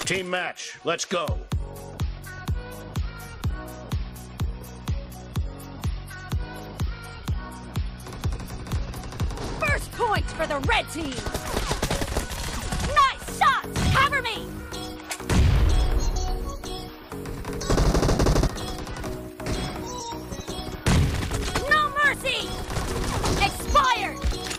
Team match, let's go. First point for the red team. Nice shots! Cover me! No mercy! Expired!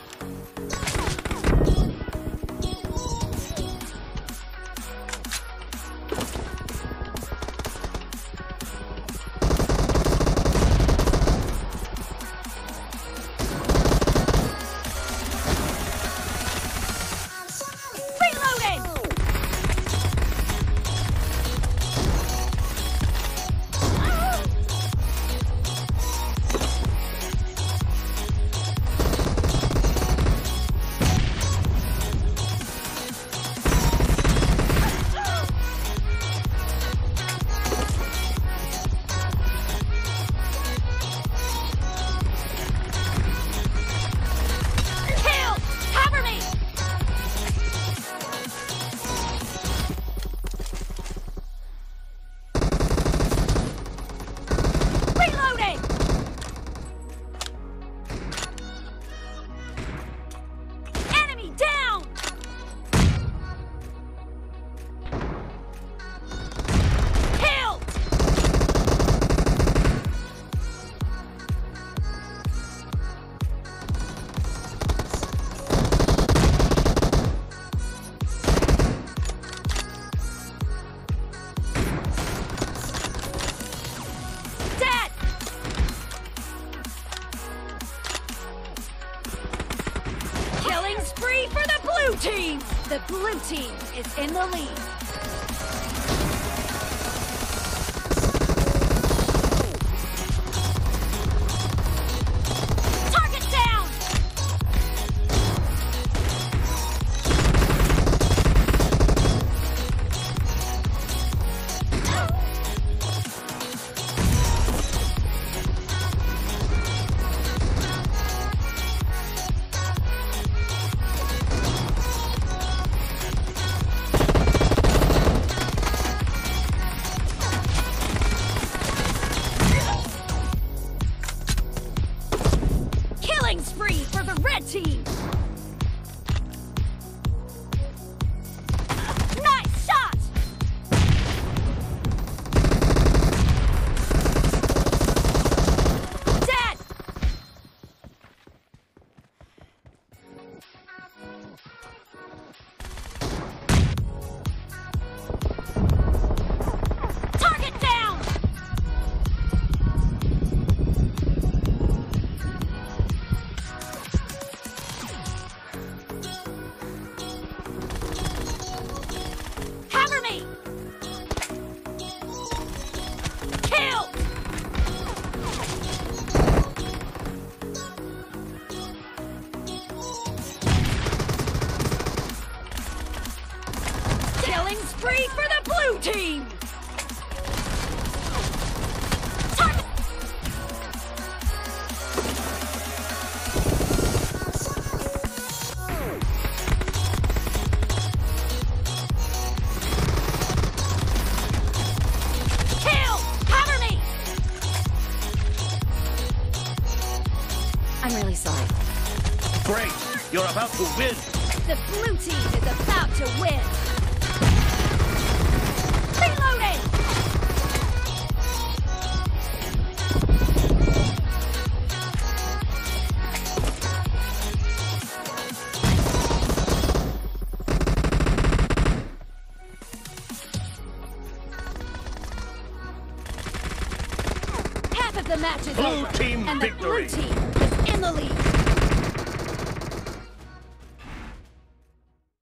Spree for the blue team! The blue team is in the lead. Target down! Spree for the red team! Nice shot! Dead! Target down! Spree for the blue team! Kill! Cover me! I'm really sorry. Great! You're about to win! The blue team is about to win! Reloading! Half of the match is Blue over, team and victory. the blue team is in the lead.